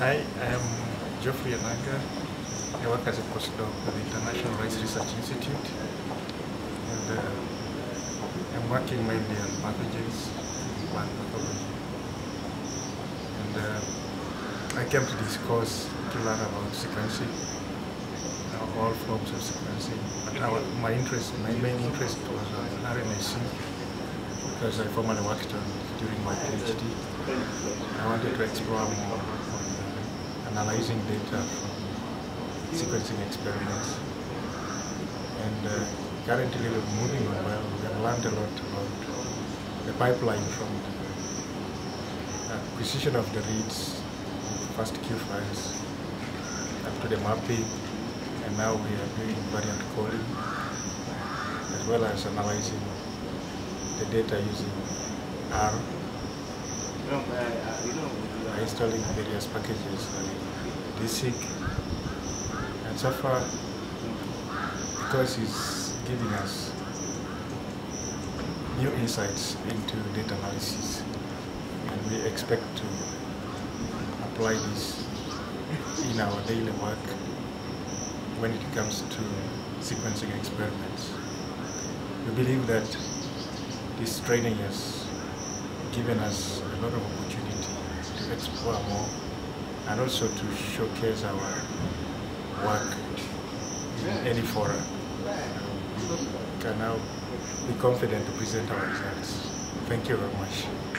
Hi, I am Jeoffrey Onaga. I work as a postdoc at the International Rice Research Institute, and I'm working mainly on pathogens, plant pathology. And I came to this course to learn about sequencing, all forms of sequencing. But my main interest was on RNA-seq, because I formerly worked on during my PhD. I wanted to explore more on analyzing data from sequencing experiments. And currently we're moving on well. We have learned a lot about the pipeline from the acquisition of the reads, first Q files, up to the mapping, and now we are doing variant calling, as well as analyzing the data using R, by installing various packages like DSIC, and so far, because it's giving us new insights into data analysis, and we expect to apply this in our daily work when it comes to sequencing experiments. We believe that this training has given us a lot of opportunity to explore more and also to showcase our work in any forum. We can now be confident to present our results. Thank you very much.